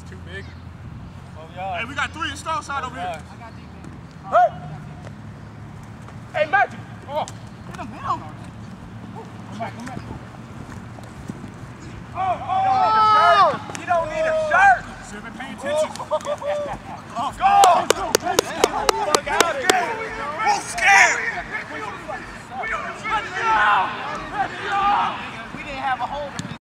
too big. Hey, we got 3 in Stone side over here. I got defense. Hey! Hey, Magic! Oh! Hit him, hit him. Come back, come back. Oh! You don't need a shirt! Should have been paying attention. Go!